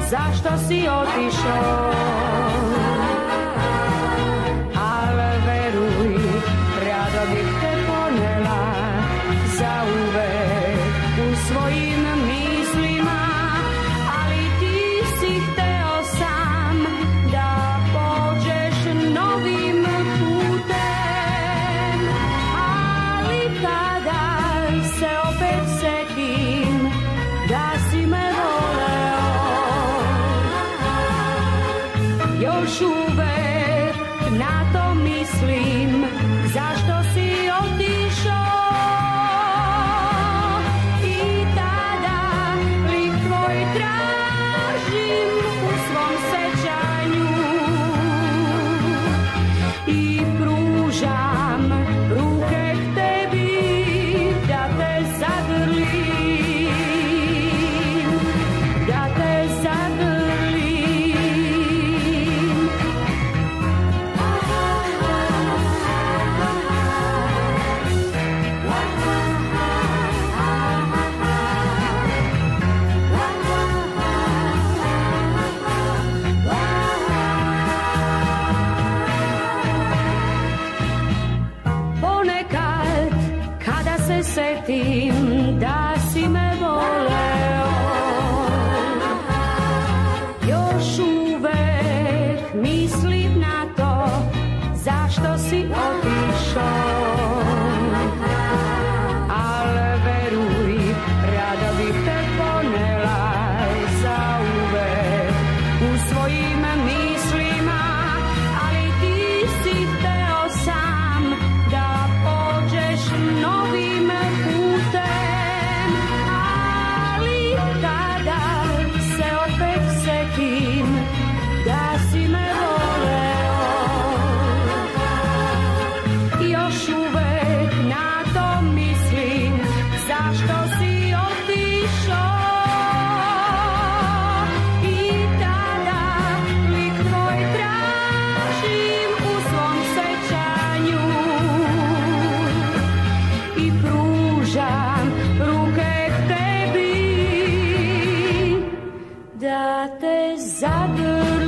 zašto si otišao. Ale veruj, rado bih te ponela zauvek u svojim mislima, ali ti si hteo sam da pođeš novim putem. Ali tada se opet setim da si me voleo. Još uvek na to mislim, zašto si otišao. I tada lik tvoj tražim u svom sećanju i pružam ruke k tebi da te zagrlim, da te zagrlim. Ponekad kada se setim da si me voleo, još uvek mislim na to zašto si otišao. Ale veruj, rado bih te ponela zauvek u svojim mislima, ali ti si hteo sam da pođeš novim putem. Ali tada se opet setim da si me voleo. Još uvek na to mislim, zašto si otišao. I tada lik tvoj tražim u svom sećanju i pružam ruke k tebi da te zagrlim.